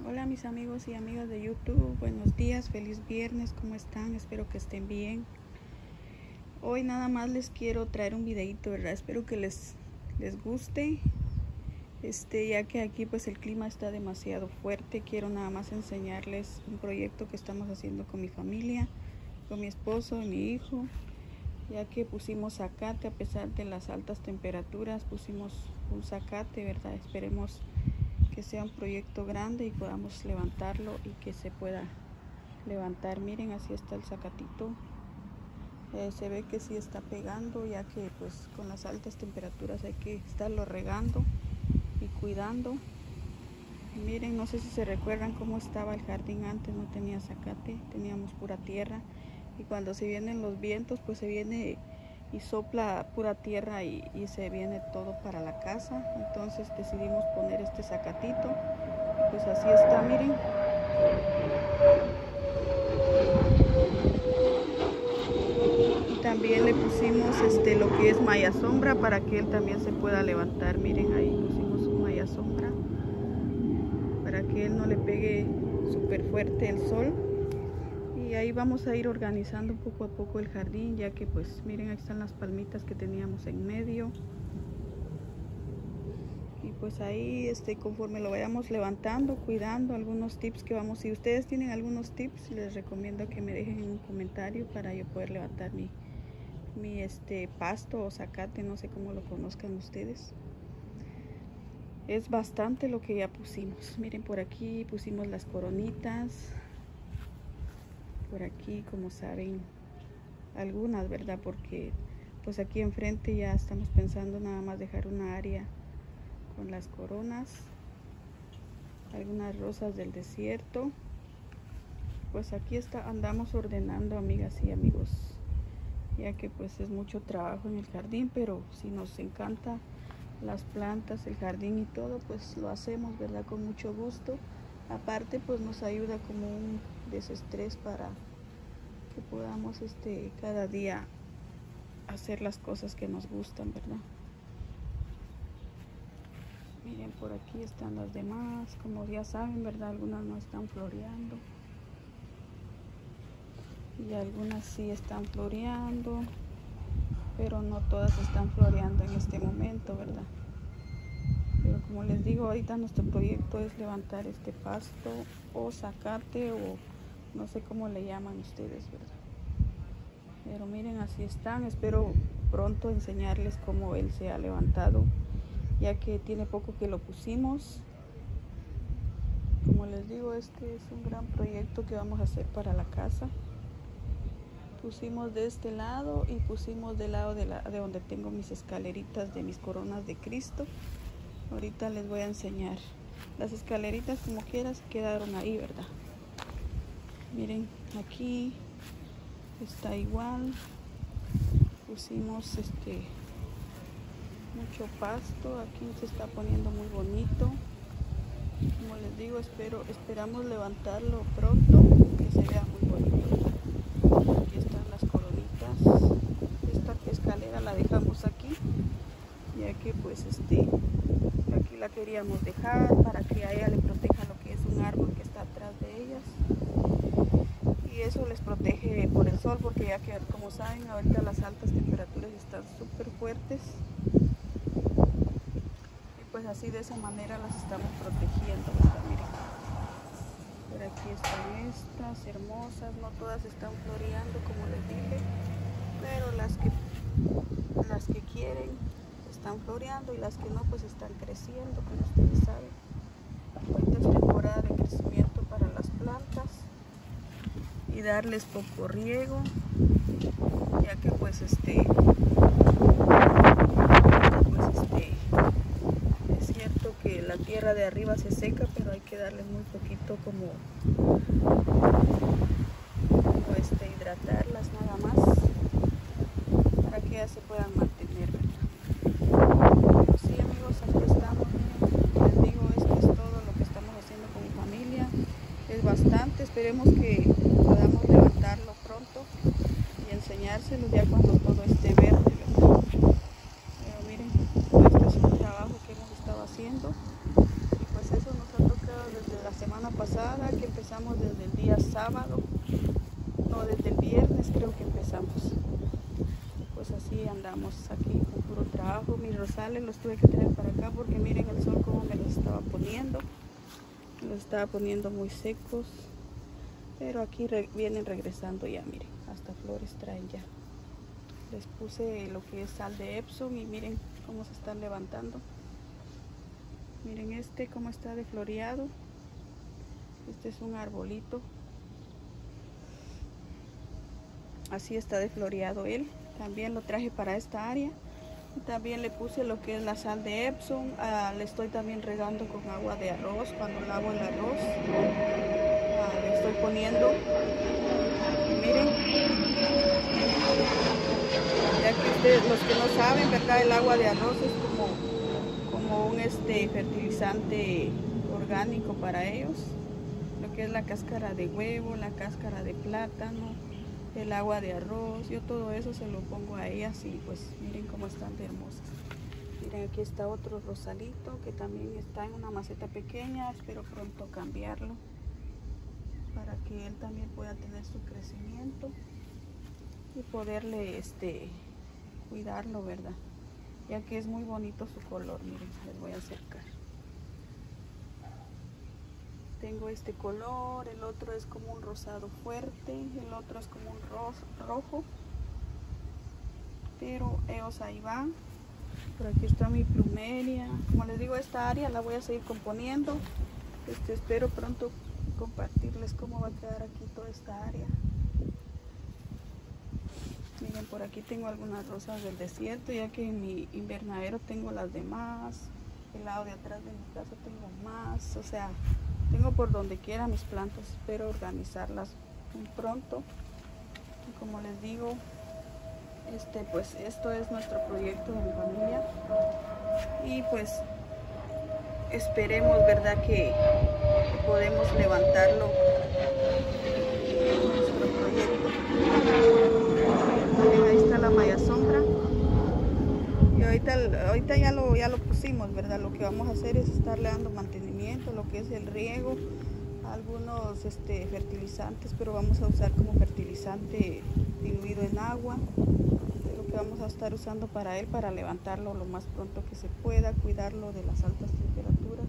Hola mis amigos y amigas de YouTube, buenos días, feliz viernes, ¿cómo están? Espero que estén bien. Hoy nada más les quiero traer un videito, ¿verdad? Espero que les guste. Ya que aquí pues el clima está demasiado fuerte, quiero nada más enseñarles un proyecto que estamos haciendo con mi familia, con mi esposo y mi hijo. Ya que pusimos zacate a pesar de las altas temperaturas, pusimos un zacate, ¿verdad? Esperemos que sea un proyecto grande y podamos levantarlo y que se pueda levantar. Miren, así está el zacatito. Se ve que sí está pegando, ya que pues con las altas temperaturas hay que estarlo regando y cuidando. Y miren, no sé si se recuerdan cómo estaba el jardín antes, no tenía zacate, teníamos pura tierra, y cuando se vienen los vientos pues se viene y sopla pura tierra y se viene todo para la casa. Entonces decidimos poner este zacatito y pues así está, miren. Y también le pusimos lo que es malla sombra para que él también se pueda levantar. Miren, ahí pusimos un malla sombra para que él no le pegue súper fuerte el sol. Y ahí vamos a ir organizando poco a poco el jardín, ya que pues miren, ahí están las palmitas que teníamos en medio. Y pues ahí conforme lo vayamos levantando, cuidando, algunos tips que vamos, si ustedes tienen algunos tips, les recomiendo que me dejen en un comentario para yo poder levantar mi pasto o zacate, no sé cómo lo conozcan ustedes. Es bastante lo que ya pusimos. Miren, por aquí pusimos las coronitas. Por aquí, como saben, algunas, ¿verdad? Porque pues aquí enfrente ya estamos pensando nada más dejar una área con las coronas, algunas rosas del desierto. Pues aquí andamos ordenando, amigas y amigos, ya que pues es mucho trabajo en el jardín, pero si nos encanta las plantas, el jardín y todo, pues lo hacemos, ¿verdad? Con mucho gusto. Aparte pues nos ayuda como un desestrés para que podamos cada día hacer las cosas que nos gustan, ¿verdad? Miren, por aquí están las demás, como ya saben, ¿verdad? Algunas no están floreando y algunas sí están floreando, pero no todas están floreando en este momento, ¿verdad? Pero como les digo, ahorita nuestro proyecto es levantar este pasto o zacate, o no sé cómo le llaman ustedes, ¿verdad? Pero miren, así están. Espero pronto enseñarles cómo él se ha levantado, ya que tiene poco que lo pusimos. Como les digo, este es un gran proyecto que vamos a hacer para la casa. Pusimos de este lado y pusimos del lado de donde tengo mis escaleritas de mis coronas de Cristo. Ahorita les voy a enseñar. Las escaleritas, como quieras, quedaron ahí, ¿verdad? Miren, aquí está igual. Pusimos mucho pasto. Aquí se está poniendo muy bonito. Como les digo, esperamos levantarlo pronto, que se vea muy bonito. Aquí están las coronitas. Esta escalera la dejamos aquí, ya que pues aquí la queríamos dejar para que a ella le proteja lo que es un árbol que está atrás de ellas, y eso les protege por el sol, porque ya que como saben ahorita las altas temperaturas están súper fuertes, y pues así de esa manera las estamos protegiendo, ¿verdad? Miren, por aquí están estas hermosas, no todas están floreando como les dije, pero las que quieren están floreando, y las que no pues están creciendo, como ustedes saben. Ahorita es temporada de crecimiento para las plantas, y darles poco riego, ya que pues es cierto que la tierra de arriba se seca, pero hay que darles muy poquito, como hidratarlas nada más, para que ellas se puedan mantener, ¿verdad? Sí, amigos, aquí estamos. Miren, les digo, esto es todo lo que estamos haciendo con mi familia. Es bastante, esperemos que podamos levantarlo pronto y enseñárselo ya cuando todo esté verde, ¿verdad? Pero miren, este es un trabajo que hemos estado haciendo, y pues eso nos ha tocado desde las semana pasada, que empezamos desde el día sábado, no, desde el viernes creo que empezamos. Pues así andamos aquí con puro trabajo. Mis rosales los tuve que traer para acá porque miren el sol como me los estaba poniendo. Me los estaba poniendo muy secos. Pero aquí vienen regresando ya, miren, hasta flores traen ya. Les puse lo que es sal de Epsom y miren cómo se están levantando. Miren este cómo está de floreado. Este es un arbolito. Así está de floreado él. También lo traje para esta área. Y también le puse lo que es la sal de Epsom. Le estoy también regando con agua de arroz cuando lavo el arroz. Le estoy poniendo. Miren. Ya que ustedes, los que no saben, ¿verdad? El agua de arroz es como un fertilizante orgánico para ellos. Lo que es la cáscara de huevo, la cáscara de plátano, el agua de arroz, yo todo eso se lo pongo a ellas y pues miren cómo están de hermosas. Miren, aquí está otro rosalito que también está en una maceta pequeña, espero pronto cambiarlo para que él también pueda tener su crecimiento y poderle cuidarlo, ¿verdad? Ya que es muy bonito su color. Miren, les voy a acercar. Tengo este color, el otro es como un rosado fuerte, el otro es como un rojo, pero ellos ahí van. Por aquí está mi plumeria. Como les digo, esta área la voy a seguir componiendo. Espero pronto compartirles cómo va a quedar aquí toda esta área. Miren, por aquí tengo algunas rosas del desierto, ya que en mi invernadero tengo las demás. El lado de atrás de mi casa tengo más, o sea, tengo por donde quiera mis plantas. Espero organizarlas muy pronto. Y como les digo, pues esto es nuestro proyecto de mi familia. Y pues esperemos, ¿verdad? Que podemos levantarlo, nuestro proyecto. Ahí está la malla sombra. Y ahorita ya lo pusimos, ¿verdad? Lo que vamos a hacer es estarle dando mantenimiento, lo que es el riego, algunos fertilizantes, pero vamos a usar como fertilizante diluido en agua. Es lo que vamos a estar usando para él, para levantarlo lo más pronto que se pueda, cuidarlo de las altas temperaturas.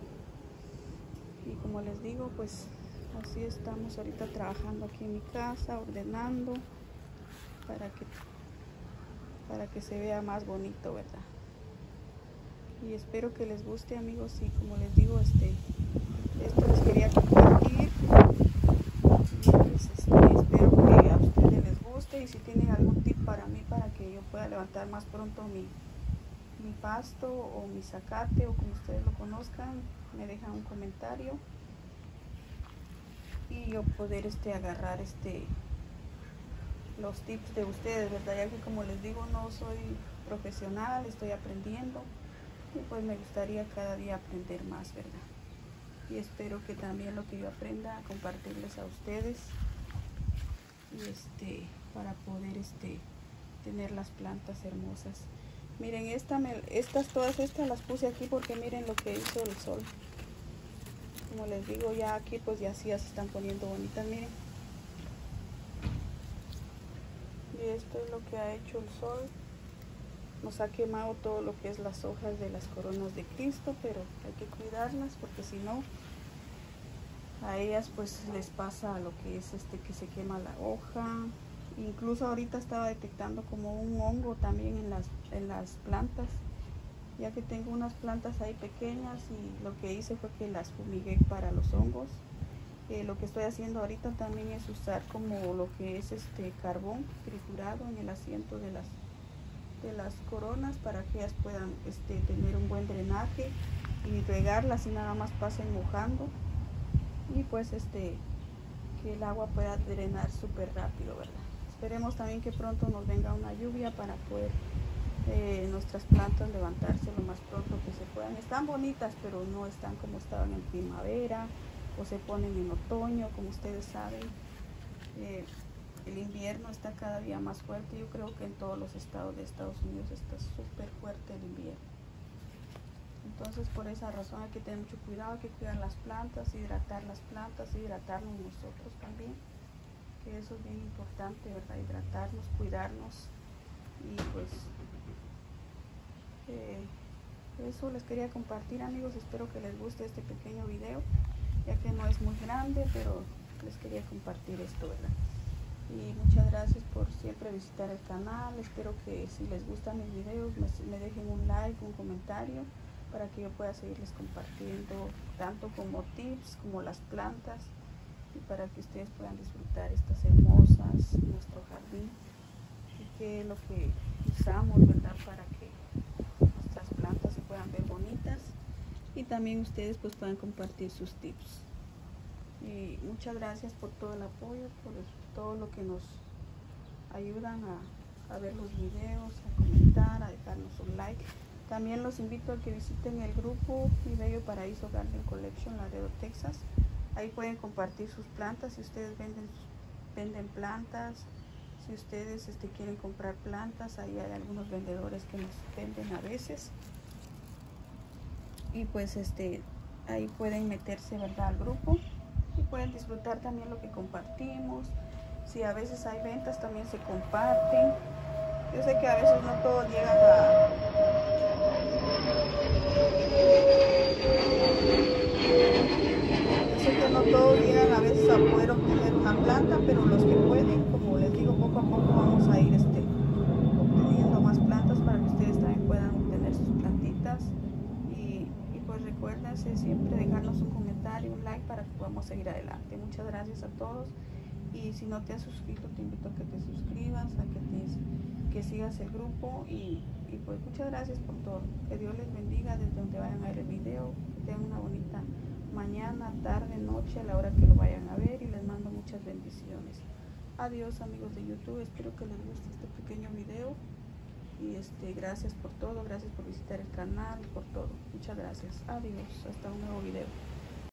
Y como les digo, pues así estamos ahorita trabajando aquí en mi casa, ordenando para que se vea más bonito, ¿verdad? Y espero que les guste, amigos, y como les digo, esto les quería compartir. Y pues, espero que a ustedes les guste, y si tienen algún tip para mí para que yo pueda levantar más pronto mi pasto o mi zacate, o como ustedes lo conozcan, me dejan un comentario y yo poder agarrar los tips de ustedes, ¿verdad? Ya que como les digo, no soy profesional, estoy aprendiendo y pues me gustaría cada día aprender más, ¿verdad? Y espero que también lo que yo aprenda compartirles a ustedes y para poder tener las plantas hermosas. Miren, todas estas las puse aquí porque miren lo que hizo el sol. Como les digo, ya aquí pues ya sí se están poniendo bonitas, miren. Y esto es lo que ha hecho el sol. Nos ha quemado todo lo que es las hojas de las coronas de Cristo, pero hay que cuidarlas porque si no, a ellas pues les pasa lo que es que se quema la hoja. Incluso ahorita estaba detectando como un hongo también en las plantas, ya que tengo unas plantas ahí pequeñas y lo que hice fue que las fumigué para los hongos. Lo que estoy haciendo ahorita también es usar como lo que es carbón triturado en el asiento de las coronas para que ellas puedan tener un buen drenaje y regarlas y nada más pasen mojando, y pues que el agua pueda drenar súper rápido, ¿verdad? Esperemos también que pronto nos venga una lluvia para poder nuestras plantas levantarse lo más pronto que se puedan. Están bonitas, pero no están como estaban en primavera o se ponen en otoño. Como ustedes saben, el invierno está cada día más fuerte. Yo creo que en todos los estados de Estados Unidos está súper fuerte el invierno. Entonces por esa razón hay que tener mucho cuidado, hay que cuidar las plantas, hidratarnos nosotros también, que eso es bien importante, ¿verdad? Hidratarnos, cuidarnos. Y pues eso les quería compartir, amigos. Espero que les guste este pequeño video, ya que no es muy grande, pero les quería compartir esto, ¿verdad? Y muchas gracias por siempre visitar el canal. Espero que si les gustan mis videos me dejen un like, un comentario, para que yo pueda seguirles compartiendo tanto como tips como las plantas, y para que ustedes puedan disfrutar estas hermosas, nuestro jardín, y qué es lo que usamos, ¿verdad? Para que nuestras plantas se puedan ver bonitas, y también ustedes pues puedan compartir sus tips. Y muchas gracias por todo el apoyo, por todo lo que nos ayudan a ver los videos, a comentar, a dejarnos un like. También los invito a que visiten el grupo Mi Bello Paraíso Garden Collection, Laredo, Texas. Ahí pueden compartir sus plantas. Si ustedes venden plantas, si ustedes quieren comprar plantas, ahí hay algunos vendedores que nos venden a veces. Y pues ahí pueden meterse, ¿verdad?, al grupo, y pueden disfrutar también lo que compartimos. Si a veces hay ventas, también se comparten. Yo sé que a veces no todos llegan a veces a poder obtener una planta, pero los que pueden, como les digo, poco a poco vamos a ir obteniendo más plantas para que ustedes también puedan obtener sus plantitas. Y pues recuérdense siempre dejarnos un comentario, un like, para que podamos seguir adelante. Muchas gracias a todos. Y si no te has suscrito, te invito a que te suscribas, a que sigas el grupo. Y pues muchas gracias por todo. Que Dios les bendiga desde donde vayan a ver el video. Que tengan una bonita mañana, tarde, noche, a la hora que lo vayan a ver, y les mando muchas bendiciones. Adiós, amigos de YouTube. Espero que les guste este pequeño video. Y gracias por todo, gracias por visitar el canal, por todo. Muchas gracias. Adiós, hasta un nuevo video.